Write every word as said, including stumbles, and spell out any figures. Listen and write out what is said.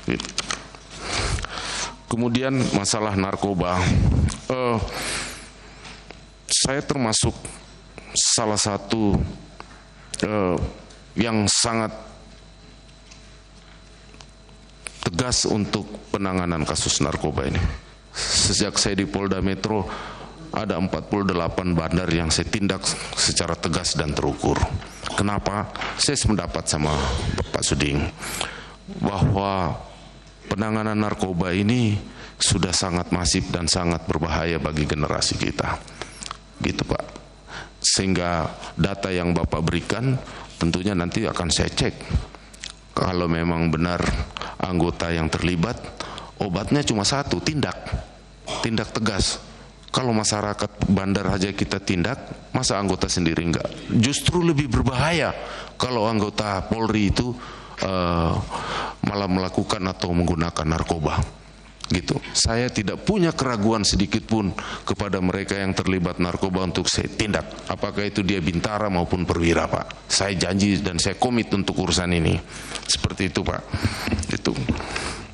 Kemudian masalah narkoba, uh, saya termasuk salah satu uh, yang sangat tegas untuk penanganan kasus narkoba ini. Sejak saya di Polda Metro, ada empat puluh delapan bandar yang saya tindak secara tegas dan terukur. Kenapa? Saya sependapat sama Bapak Suding bahwa penanganan narkoba ini sudah sangat masif dan sangat berbahaya bagi generasi kita. Gitu Pak. Sehingga data yang Bapak berikan tentunya nanti akan saya cek. Kalau memang benar anggota yang terlibat, obatnya cuma satu, tindak. Tindak tegas. Kalau masyarakat bandar aja kita tindak, masa anggota sendiri enggak? Justru lebih berbahaya kalau anggota Polri itu uh, malah melakukan atau menggunakan narkoba. Gitu. Saya tidak punya keraguan sedikit pun kepada mereka yang terlibat narkoba untuk saya tindak. Apakah itu dia bintara maupun perwira, Pak. Saya janji dan saya komit untuk urusan ini. Seperti itu, Pak. Itu.